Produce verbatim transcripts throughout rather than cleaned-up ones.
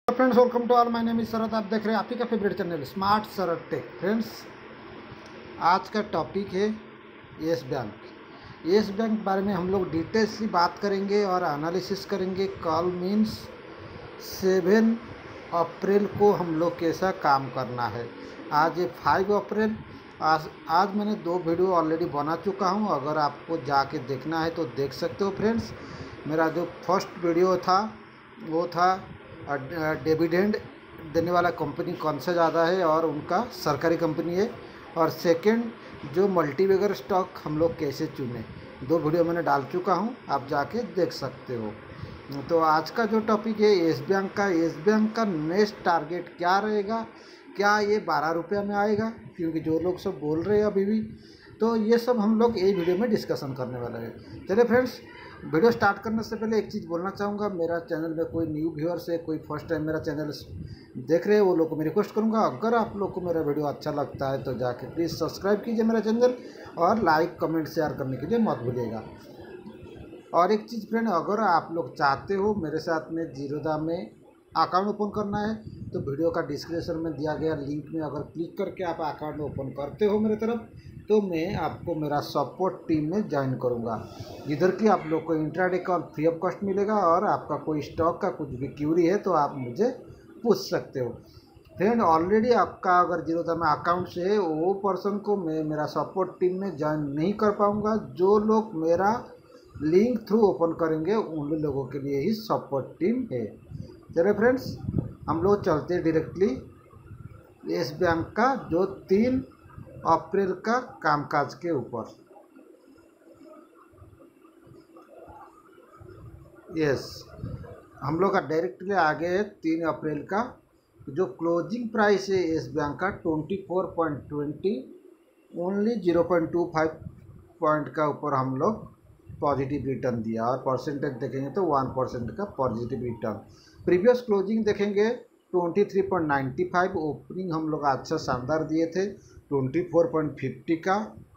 Friends, welcome to all. My name is Sharad. आप देख रहे हैं आप ही का favourite channel smart Sharad tech. Friends, आज का टॉपिक है येस बैंक। येस बैंक बारे में हम लोग डिटेल्स से बात करेंगे और एनालिसिस करेंगे। कल मीन्स सेवन अप्रैल को हम लोग कैसा काम करना है। आज ये फाइव अप्रैल। आज आज मैंने दो वीडियो ऑलरेडी बना चुका हूँ। अगर आपको जाके देखना है तो देख सकते हो। फ्रेंड्स, मेरा जो फर्स्ट वीडियो था वो था डिविडेंड देने वाला कंपनी कौन सा ज़्यादा है और उनका सरकारी कंपनी है, और सेकंड जो मल्टीबैगर स्टॉक हम लोग कैसे चुने। दो वीडियो मैंने डाल चुका हूं, आप जाके देख सकते हो। तो आज का जो टॉपिक है येस बैंक का। येस बैंक का नेक्स्ट टारगेट क्या रहेगा, क्या ये बारह रुपये में आएगा, क्योंकि जो लोग सब बोल रहे हैं अभी भी, तो ये सब हम लोग यही वीडियो में डिस्कशन करने वाले हैं। चलिए फ्रेंड्स, वीडियो स्टार्ट करने से पहले एक चीज़ बोलना चाहूँगा। मेरा चैनल में कोई न्यू व्यूअर्स है, कोई फर्स्ट टाइम मेरा चैनल देख रहे हैं, वो लोग को मैं रिक्वेस्ट करूँगा, अगर आप लोग को मेरा वीडियो अच्छा लगता है तो जाके प्लीज़ सब्सक्राइब कीजिए मेरा चैनल, और लाइक कमेंट शेयर करने के लिए मत भूलिएगा। और एक चीज़ फ्रेंड, अगर आप लोग चाहते हो मेरे साथ में जीरोधा में अकाउंट ओपन करना है तो वीडियो का डिस्क्रिप्शन में दिया गया लिंक में अगर क्लिक करके आप अकाउंट ओपन करते हो मेरे तरफ, तो मैं आपको मेरा सपोर्ट टीम में ज्वाइन करूंगा, जिधर कि आप लोग को इंट्राडे का फ्री ऑफ कॉस्ट मिलेगा। और आपका कोई स्टॉक का कुछ भी क्यूरी है तो आप मुझे पूछ सकते हो। फ्रेंड, ऑलरेडी आपका अगर जीरोधा में अकाउंट से है वो पर्सन को मैं मेरा सपोर्ट टीम में ज्वाइन नहीं कर पाऊँगा। जो लोग मेरा लिंक थ्रू ओपन करेंगे उन लोगों के लिए ही सपोर्ट टीम है। चलिए फ्रेंड्स, हम लोग चलते डायरेक्टली येस बैंक का जो तीन अप्रैल का कामकाज के ऊपर। यस, हम लोग का डायरेक्टली आगे है तीन अप्रैल का जो क्लोजिंग प्राइस है येस बैंक का twenty four point twenty, only zero point two five point का ऊपर हम लोग पॉजिटिव रिटर्न दिया, और परसेंटेज देखेंगे तो वन परसेंट का पॉजिटिव रिटर्न। प्रीवियस क्लोजिंग देखेंगे twenty three point ninety five, opening हम लोग अच्छा शानदार दिए थे ट्वेंटी फोर पॉइंट फिफ्टी का,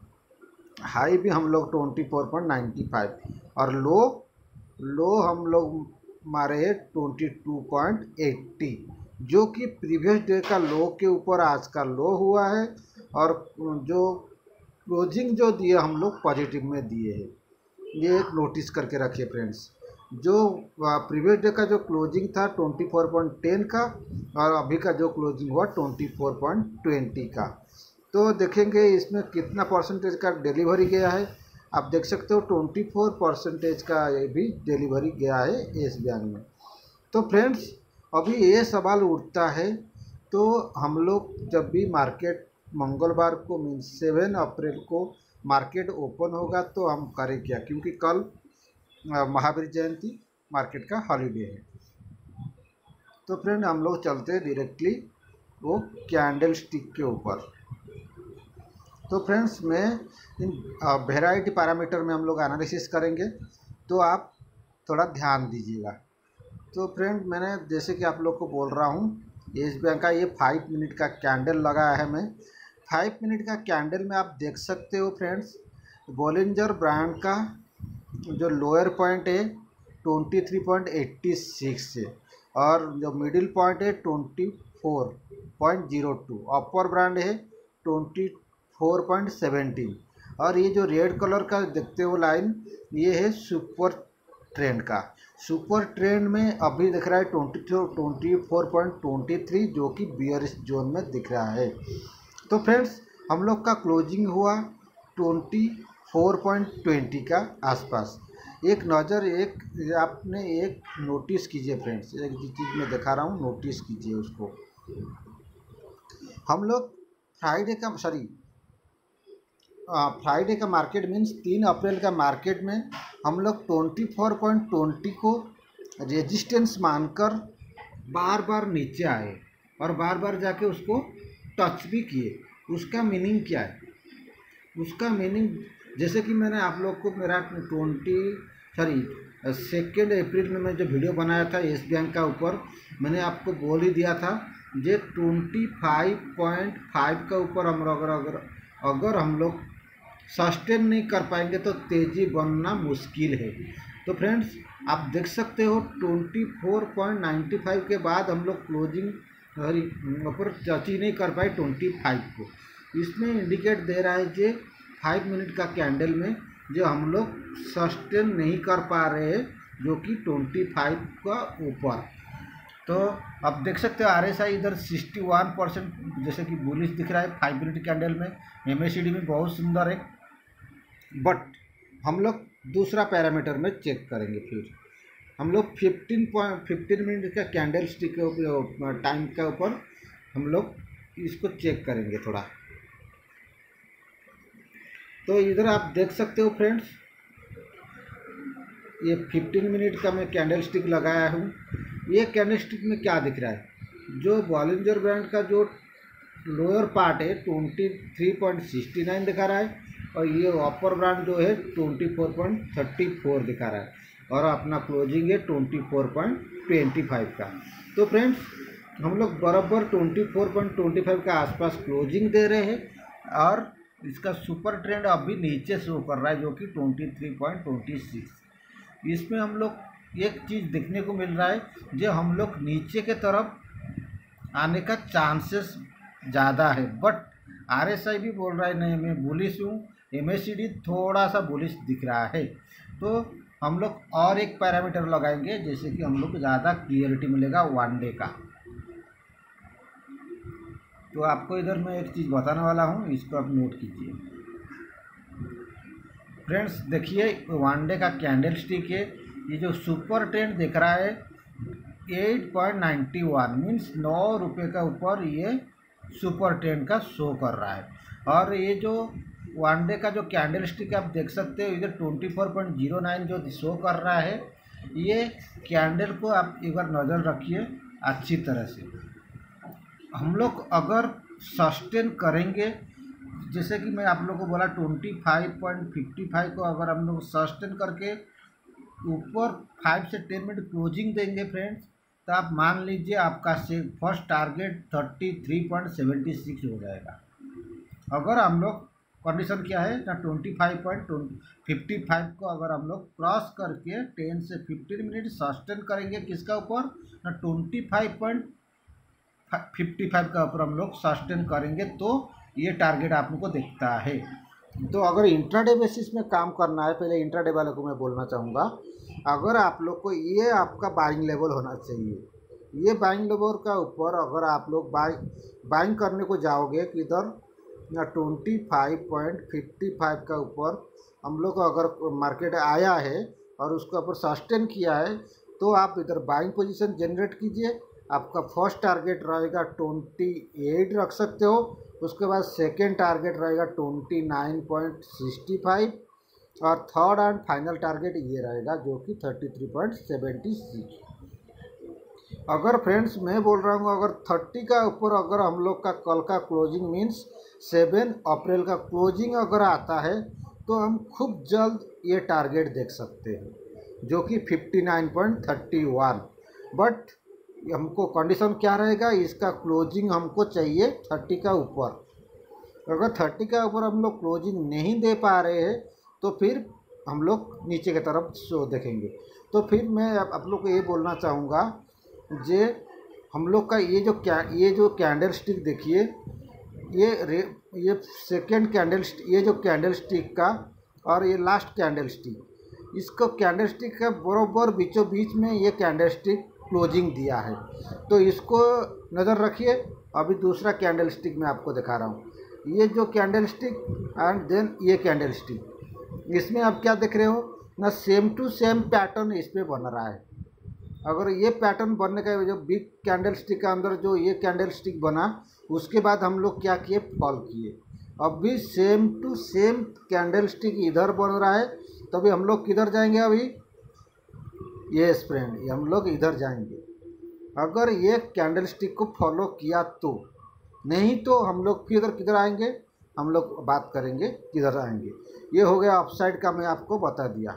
हाई भी हम लोग twenty four point ninety five, और लो लो हम लोग मारे हैं ट्वेंटी टू पॉइंट एट्टी, जो कि प्रीवियस डे का लो के ऊपर आज का लो हुआ है। और जो क्लोजिंग जो दिए हम लोग पॉजिटिव में दिए हैं, ये एक नोटिस करके रखिए फ्रेंड्स। जो प्रीवियस डे का जो क्लोजिंग था ट्वेंटी फोर पॉइंट टेन का, और अभी का जो क्लोजिंग हुआ ट्वेंटी फोर पॉइंट ट्वेंटी का, तो देखेंगे इसमें कितना परसेंटेज का डिलीवरी गया है। आप देख सकते हो ट्वेंटी फोर परसेंटेज का ये भी डिलीवरी गया है येस बैंक में। तो फ्रेंड्स, अभी ये सवाल उठता है, तो हम लोग जब भी मार्केट मंगलवार को मीन सेवन अप्रैल को मार्केट ओपन होगा तो हम करें क्या, क्योंकि कल महावीर जयंती मार्केट का हॉलीडे है। तो फ्रेंड, हम लोग चलते हैं डायरेक्टली वो कैंडल स्टिक के ऊपर। तो फ्रेंड्स, मैं इन वेराइटी पैरामीटर में हम लोग एनालिसिस करेंगे, तो आप थोड़ा ध्यान दीजिएगा। तो फ्रेंड, मैंने जैसे कि आप लोग को बोल रहा हूँ, येस बैंक का ये फाइव मिनट का कैंडल लगाया है। मैं फाइव मिनट का कैंडल में आप देख सकते हो फ्रेंड्स, बोलिंजर ब्रांड का जो लोअर पॉइंट है twenty three point eighty six है, और जो मिडिल पॉइंट है twenty four point zero two, upper brand है ट्वेंटी फोर पॉइंट सेवेंटीन, और ये जो रेड कलर का देखते हो लाइन, ये है सुपर ट्रेंड का। सुपर ट्रेंड में अभी दिख रहा है twenty twenty four point twenty three, जो कि बियरिश जोन में दिख रहा है। तो फ्रेंड्स, हम लोग का क्लोजिंग हुआ ट्वेंटी फोर पॉइंट ट्वेंटी का आसपास। एक नज़र एक आपने एक नोटिस कीजिए फ्रेंड्स, एक चीज़ मैं दिखा रहा हूँ, नोटिस कीजिए उसको। हम लोग फ्राइडे का सॉरी फ्राइडे का मार्केट मीन्स तीन अप्रैल का मार्केट में हम लोग ट्वेंटी फोर पॉइंट ट्वेंटी को रेजिस्टेंस मानकर बार बार नीचे आए, और बार बार जाके उसको टच भी किए। उसका मीनिंग क्या है? उसका मीनिंग जैसे कि मैंने आप लोग को मेरा ट्वेंटी सॉरी सेकेंड अप्रैल में मैं जो वीडियो बनाया था येस बैंक का ऊपर, मैंने आपको बोल ही दिया था जे ट्वेंटी फाइव पॉइंट फाइव का ऊपर हम अगर अगर अगर हम लोग सस्टेन नहीं कर पाएंगे तो तेज़ी बनना मुश्किल है। तो फ्रेंड्स, आप देख सकते हो twenty four point ninety five के बाद हम लोग क्लोजिंग ऊपर टच ही नहीं कर पाए ट्वेंटी फाइव को। इसमें इंडिकेट दे रहा है कि फाइव मिनट का कैंडल में जो हम लोग सस्टेन नहीं कर पा रहे हैं, जो कि ट्वेंटी फाइव का ऊपर। तो अब देख सकते हो आर एस आई इधर सिक्सटी वन परसेंट जैसे कि बुलिश दिख रहा है फाइव मिनट कैंडल में, एम ए सी डी में बहुत सुंदर है। बट हम लोग दूसरा पैरामीटर में चेक करेंगे। फिर हम लोग फिफ्टीन पॉइंट फिफ्टीन मिनट का कैंडल स्टिक के टाइम के ऊपर हम लोग इसको चेक करेंगे थोड़ा। तो इधर आप देख सकते हो फ्रेंड्स, ये फिफ्टीन मिनट का मैं कैंडल स्टिक लगाया हूँ। ये कैंडल स्टिक में क्या दिख रहा है, जो बॉलिंजर बैंड का जो लोअर पार्ट है twenty three point sixty nine दिखा रहा है, और ये अपर ब्रांड जो है twenty four point thirty four दिखा रहा है, और अपना क्लोजिंग है twenty four point twenty five का। तो फ्रेंड्स हम लोग बराबर twenty four point twenty five का आसपास क्लोजिंग दे रहे हैं, और इसका सुपर ट्रेंड अभी नीचे शो कर रहा है जो कि twenty three point two six. इसमें हम लोग एक चीज़ देखने को मिल रहा है, जो हम लोग नीचे के तरफ आने का चांसेस ज़्यादा है। बट आर एस आई भी बोल रहा है नहीं मैं बुलिश हूँ, एम ए सी डी थोड़ा सा बुलिश दिख रहा है। तो हम लोग और एक पैरामीटर लगाएंगे जैसे कि हम लोग को ज़्यादा क्लियरिटी मिलेगा वन डे का। तो आपको इधर मैं एक चीज़ बताने वाला हूँ, इसको आप नोट कीजिए फ्रेंड्स। देखिए वन डे का कैंडल स्टिक है, ये जो सुपर ट्रेंड दिख रहा है eight point ninety one means नौ रुपये का ऊपर ये सुपर ट्रेंड का शो कर रहा है। और ये जो वन डे का जो कैंडल स्टिक आप देख सकते हो इधर twenty four point zero nine जो शो कर रहा है, ये कैंडल को आप एक बार नज़र रखिए अच्छी तरह से। हम लोग अगर सस्टेन करेंगे, जैसे कि मैं आप लोग को बोला twenty five point fifty five को अगर हम लोग सस्टेन करके ऊपर फाइव से टेन मिनट क्लोजिंग देंगे फ्रेंड्स, तो आप मान लीजिए आपका से first target thirty three point seventy six हो जाएगा। अगर हम लोग कंडीशन क्या है ना twenty five point fifty five को अगर हम लोग क्रॉस करके टेन से फिफ्टीन मिनट सस्टेन करेंगे किसका ऊपर ना twenty five point fifty five का ऊपर हम लोग सस्टेन करेंगे, तो ये टारगेट आपको दिखता है। तो अगर इंट्राडे बेसिस में काम करना है, पहले इंट्राडे वाले को मैं बोलना चाहूँगा, अगर आप लोग को ये आपका बाइंग लेवल होना चाहिए। ये बाइंग लेवल का ऊपर अगर आप लोग बाइंग बाइंग करने को जाओगे किधर ना twenty five point fifty five का ऊपर हम लोग अगर मार्केट आया है और उसके ऊपर सस्टेन किया है, तो आप इधर बाइंग पोजीशन जनरेट कीजिए। आपका फर्स्ट टारगेट रहेगा ट्वेंटी एट रख सकते हो, उसके बाद सेकेंड टारगेट रहेगा twenty nine point sixty five, और थर्ड एंड फाइनल टारगेट ये रहेगा जो कि thirty three point seventy six. अगर फ्रेंड्स मैं बोल रहा हूँ अगर थर्टी का ऊपर अगर हम लोग का कल का क्लोजिंग मीन्स सेवन अप्रैल का क्लोजिंग अगर आता है, तो हम खूब जल्द ये टारगेट देख सकते हैं जो कि fifty nine point thirty one. But हमको कंडीशन क्या रहेगा, इसका क्लोजिंग हमको चाहिए थर्टी का ऊपर। अगर थर्टी का ऊपर हम लोग क्लोजिंग नहीं दे पा रहे हैं, तो फिर हम लोग नीचे की तरफ शो देखेंगे। तो फिर मैं आप लोग को ये बोलना चाहूँगा, जे हम लोग का ये जो क्या ये जो कैंडल स्टिक देखिए, ये रे ये सेकेंड कैंडल ये जो कैंडल स्टिक का और ये लास्ट कैंडल स्टिक, इसको कैंडल स्टिक का बराबर बीचों बीच में ये कैंडल स्टिक क्लोजिंग दिया है। तो इसको नज़र रखिए। अभी दूसरा कैंडल स्टिक मैं आपको दिखा रहा हूँ, ये जो कैंडल स्टिक एंड देन ये कैंडल स्टिक, इसमें आप क्या देख रहे हो ना सेम टू सेम पैटर्न इस पर बन रहा है। अगर ये पैटर्न बनने का जो बिग कैंडल स्टिक के अंदर जो ये कैंडल स्टिक बना, उसके बाद हम लोग क्या किए फॉल किए। अभी same to same candle stick इधर बन रहा है, तभी हम लोग किधर जाएंगे अभी, ये फ्रेंड हम लोग इधर जाएंगे। अगर ये कैंडल स्टिक को फॉलो किया तो, नहीं तो हम लोग किधर किधर आएंगे, हम लोग बात करेंगे किधर आएंगे। ये हो गया अपसाइड का, मैं आपको बता दिया।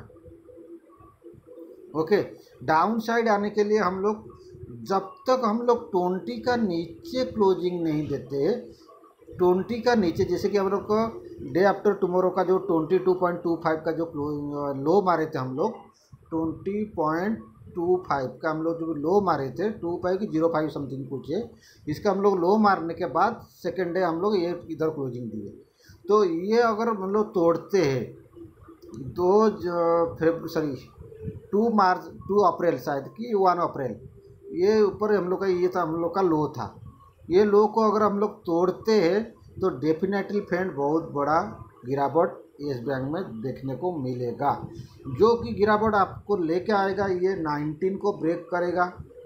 ओके, डाउन साइड आने के लिए हम लोग जब तक हम लोग ट्वेंटी का नीचे क्लोजिंग नहीं देते, ट्वेंटी का नीचे, जैसे कि हम लोग को डे आफ्टर टुमारो का जो twenty two point two five का जो लो मारे थे हम लोग, ट्वेंटी पॉइंट टू फाइव का हम लोग जो लो मारे थे, टू फाइव की जीरो फाइव समथिंग कुछ है, इसका हम लोग लो मारने के बाद सेकेंड डे हम लोग ये इधर क्लोजिंग दिए। तो ये अगर हम लोग तोड़ते हैं दो Feb sorry two March two April शायद कि वन अप्रैल, ये ऊपर हम लोग का ये था, हम लोग का लो था। ये लो को अगर हम लोग तोड़ते हैं तो डेफिनेटली फ्रेंड बहुत बड़ा गिरावट येस बैंक में देखने को मिलेगा, जो कि गिरावट आपको लेके आएगा ये नाइनटीन को ब्रेक करेगा।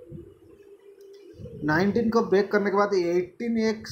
नाइनटीन को ब्रेक करने के बाद एटीन एक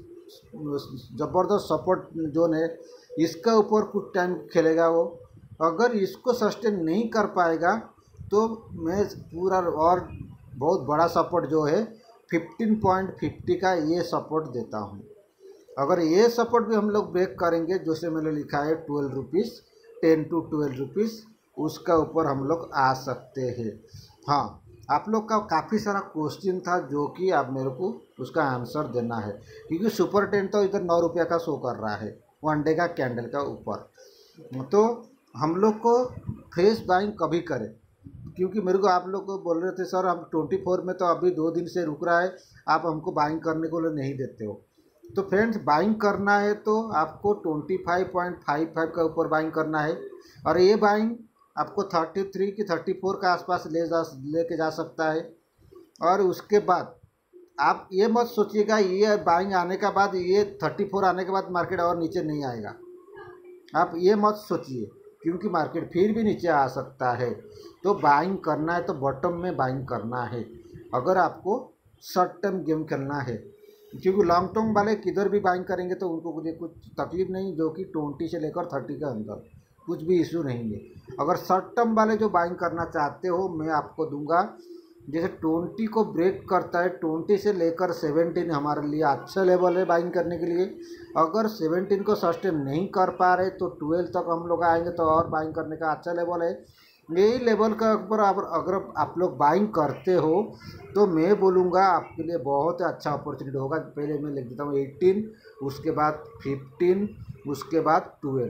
ज़बरदस्त सपोर्ट जोन है, इसका ऊपर कुछ टाइम खेलेगा वो। अगर इसको सस्टेन नहीं कर पाएगा तो मैं पूरा और बहुत बड़ा सपोर्ट जो है फिफ्टीन पॉइंट फिफ्टी का ये सपोर्ट देता हूँ। अगर ये सपोर्ट भी हम लोग ब्रेक करेंगे, जैसे मैंने लिखा है twelve rupees ten to twelve rupees, उसका ऊपर हम लोग आ सकते हैं। हाँ, आप लोग का काफ़ी सारा क्वेश्चन था जो कि आप मेरे को उसका आंसर देना है, क्योंकि सुपर टेन तो इधर नौ रुपये का शो कर रहा है वन डे का कैंडल का ऊपर। तो हम लोग को फ्रेश बाइंग कभी करें, क्योंकि मेरे को आप लोग को बोल रहे थे सर हम ट्वेंटी फोर में तो अभी दो दिन से रुक रहा है, आप हमको बाइंग करने को नहीं देते हो। तो फ्रेंड्स, बाइंग करना है तो आपको twenty five point five five का ऊपर बाइंग करना है, और ये बाइंग आपको थर्टी थ्री की थर्टी फोर का आसपास ले जा लेके जा सकता है। और उसके बाद आप ये मत सोचिएगा ये बाइंग आने के बाद ये थर्टी फोर आने के बाद मार्केट और नीचे नहीं आएगा, आप ये मत सोचिए, क्योंकि मार्केट फिर भी नीचे आ सकता है। तो बाइंग करना है तो बॉटम में बाइंग करना है, अगर आपको शॉर्ट टर्म गेम खेलना है, क्योंकि लॉन्ग टर्म वाले किधर भी बाइंग करेंगे तो उनको कुछ कुछ तकलीफ नहीं, जो कि ट्वेंटी से लेकर थर्टी के अंदर कुछ भी इशू नहीं है। अगर शॉर्ट टर्म वाले जो बाइंग करना चाहते हो, मैं आपको दूंगा, जैसे ट्वेंटी को ब्रेक करता है, ट्वेंटी से लेकर सेवेंटीन हमारे लिए अच्छा लेवल है बाइंग करने के लिए। अगर सेवेंटीन को सस्टेन नहीं कर पा रहे तो ट्वेल्व तक हम लोग आएंगे तो और बाइंग करने का अच्छा लेवल है। यही लेवल का ऊपर अगर आप लोग बाइंग करते हो तो मैं बोलूँगा आपके लिए बहुत अच्छा अपॉर्चुनिटी होगा। पहले मैं लिख देता हूँ एटीन, उसके बाद फिफ्टीन, उसके बाद ट्वेल्व।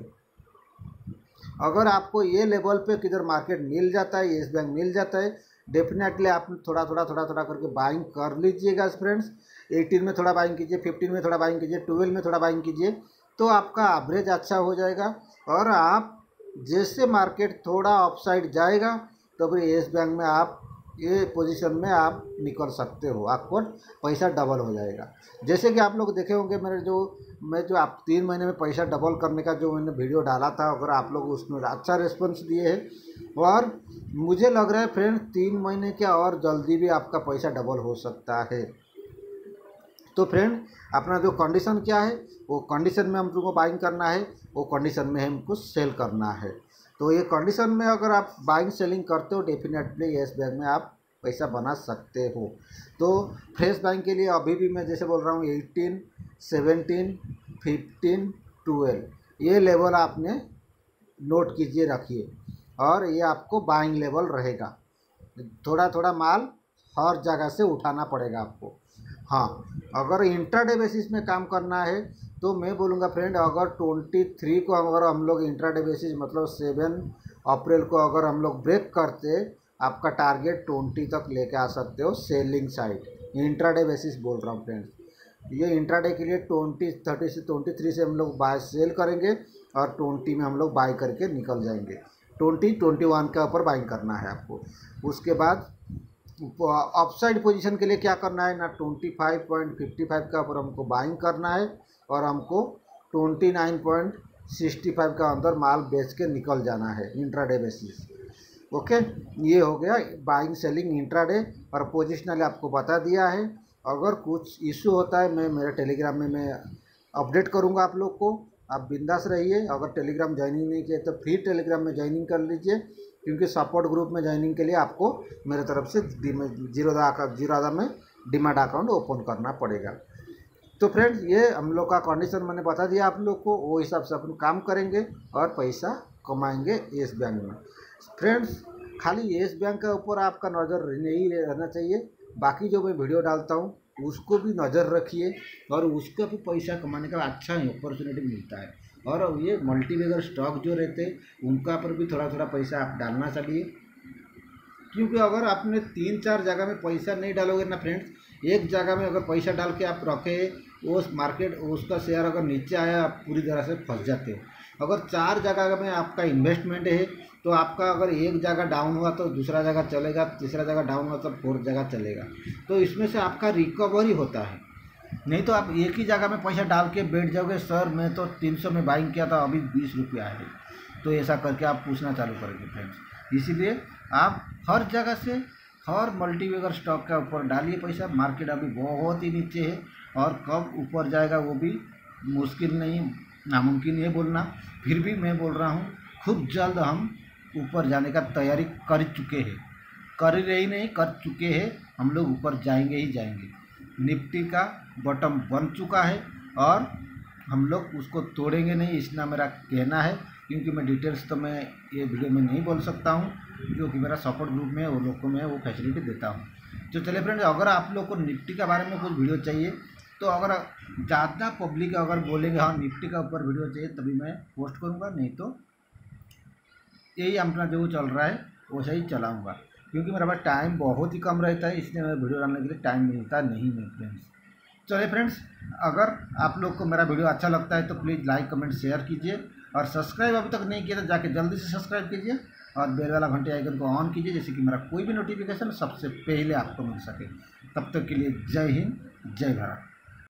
अगर आपको ये लेवल पे किधर मार्केट मिल जाता है, येस बैंक मिल जाता है, डेफिनेटली आप थोड़ा थोड़ा थोड़ा थोड़ा करके बाइंग कर लीजिएगा फ्रेंड्स। एटीन में थोड़ा बाइंग कीजिए, फिफ्टीन में थोड़ा बाइंग कीजिए, ट्वेल्व में थोड़ा बाइंग कीजिए, तो आपका एवरेज अच्छा हो जाएगा। और आप जैसे मार्केट थोड़ा अपसाइड जाएगा तो फिर येस बैंक में आप ये पोजीशन में आप निकल सकते हो, आपको पैसा डबल हो जाएगा। जैसे कि आप लोग देखे होंगे मेरे जो मैं जो आप तीन महीने में पैसा डबल करने का जो मैंने वीडियो डाला था, अगर आप लोग उसमें अच्छा रिस्पॉन्स दिए हैं, और मुझे लग रहा है फ्रेंड तीन महीने के और जल्दी भी आपका पैसा डबल हो सकता है। तो फ्रेंड, अपना जो कंडीशन क्या है, वो कंडीशन में हमको बाइंग करना है, वो कंडीशन में हमको सेल करना है। तो ये कंडीशन में अगर आप बाइंग सेलिंग करते हो, डेफिनेटली येस बैंक में आप पैसा बना सकते हो। तो फ्रेश बाइंग के लिए अभी भी मैं जैसे बोल रहा हूँ एटीन, सेवेंटीन, फिफ्टीन, ट्वेल्व ये लेवल आपने नोट कीजिए, रखिए, और ये आपको बाइंग लेवल रहेगा। थोड़ा थोड़ा माल हर जगह से उठाना पड़ेगा आपको। हाँ, अगर इंट्राडे बेसिस में काम करना है तो मैं बोलूँगा फ्रेंड, अगर ट्वेंटी थ्री को अगर हम लोग इंट्राडे बेसिस मतलब सेवन अप्रैल को अगर हम लोग ब्रेक करते, आपका टारगेट ट्वेंटी तक लेके आ सकते हो सेलिंग साइड। इंट्राडे बेसिस बोल रहा हूँ फ्रेंड्स, ये इंट्राडे के लिए ट्वेंटी थर्टी से ट्वेंटी थ्री से हम लोग बाय सेल करेंगे और ट्वेंटी में हम लोग बाय करके निकल जाएंगे। ट्वेंटी ट्वेंटी वन के ऊपर बाइंग करना है आपको। उसके बाद अपसाइड पोजीशन के लिए क्या करना है ना, twenty five point fifty five का ऊपर हमको बाइंग करना है, और हमको twenty nine point sixty five का अंदर माल बेच के निकल जाना है इंट्राडे बेसिस। ओके, ये हो गया बाइंग सेलिंग इंट्राडे, और पोजिशनल आपको बता दिया है। अगर कुछ इशू होता है मैं मेरे टेलीग्राम में मैं अपडेट करूँगा आप लोग को, आप बिंदास रहिए। अगर टेलीग्राम ज्वाइनिंग नहीं किए तो फिर टेलीग्राम में ज्वाइनिंग कर लीजिए, क्योंकि सपोर्ट ग्रुप में ज्वाइनिंग के लिए आपको मेरे तरफ से जीरोधा जीरोधा में डीमैट अकाउंट ओपन करना पड़ेगा। तो फ्रेंड्स, ये हम लोग का कंडीशन मैंने बता दिया आप लोग को, वो हिसाब से अपन काम करेंगे और पैसा कमाएंगे येस बैंक में। फ्रेंड्स, खाली येस बैंक के ऊपर आपका नज़र नहीं रहना चाहिए, बाकी जो मैं वीडियो डालता हूँ उसको भी नज़र रखिए, और उसका भी पैसा कमाने का अच्छा अपॉर्चुनिटी मिलता है। और ये मल्टीबैगर स्टॉक जो रहते हैं उनका पर भी थोड़ा थोड़ा पैसा आप डालना चाहिए, क्योंकि अगर आपने तीन चार जगह में पैसा नहीं डालोगे ना फ्रेंड्स, एक जगह में अगर पैसा डाल के आप रखे, उस मार्केट उसका शेयर अगर नीचे आया आप पूरी तरह से फंस जाते हो। अगर चार जगह में आपका इन्वेस्टमेंट है तो आपका अगर एक जगह डाउन हुआ तो दूसरा जगह चलेगा, तीसरा जगह डाउन हुआ तो फोर्थ जगह चलेगा, तो इसमें से आपका रिकवरी होता है। नहीं तो आप एक ही जगह में पैसा डाल के बैठ जाओगे, सर मैं तो तीन सौ में बाइंग किया था अभी बीस रुपया है, तो ऐसा करके आप पूछना चालू करेंगे फ्रेंड्स। इसीलिए आप हर जगह से हर मल्टीबैगर स्टॉक के ऊपर डालिए पैसा। मार्केट अभी बहुत ही नीचे है और कब ऊपर जाएगा वो भी मुश्किल नहीं, नामुमकिन है बोलना, फिर भी मैं बोल रहा हूँ खूब जल्द हम ऊपर जाने का तैयारी कर चुके हैं, कर रही नहीं कर चुके हैं, हम लोग ऊपर जाएंगे ही जाएंगे। निफ्टी का बॉटम बन चुका है और हम लोग उसको तोड़ेंगे नहीं, इतना मेरा कहना है। क्योंकि मैं डिटेल्स तो मैं ये वीडियो में नहीं बोल सकता हूँ, जो कि मेरा सपोर्ट ग्रुप में वो लोग को मैं वो फैसिलिटी देता हूँ। तो चलिए फ्रेंड्स, अगर आप लोग को निफ्टी के बारे में कुछ वीडियो चाहिए तो अगर ज़्यादा पब्लिक अगर बोलेंगे हाँ निफ्टी का ऊपर वीडियो चाहिए तभी मैं पोस्ट करूँगा, नहीं तो यही अपना जो चल रहा है वैसा ही चलाऊँगा। क्योंकि मेरे पास टाइम बहुत ही कम रहता है, इसलिए मेरा वीडियो डालने के लिए टाइम मिलता नहीं है फ्रेंड्स। चलिए फ्रेंड्स, अगर आप लोग को मेरा वीडियो अच्छा लगता है तो प्लीज़ लाइक कमेंट शेयर कीजिए और सब्सक्राइब अभी तक नहीं किया तो जाके जल्दी से सब्सक्राइब कीजिए और बेल वाला घंटे आइकन को ऑन कीजिए, जैसे कि मेरा कोई भी नोटिफिकेशन सबसे पहले आपको मिल सके। तब तक के लिए जय हिंद, जय भारत।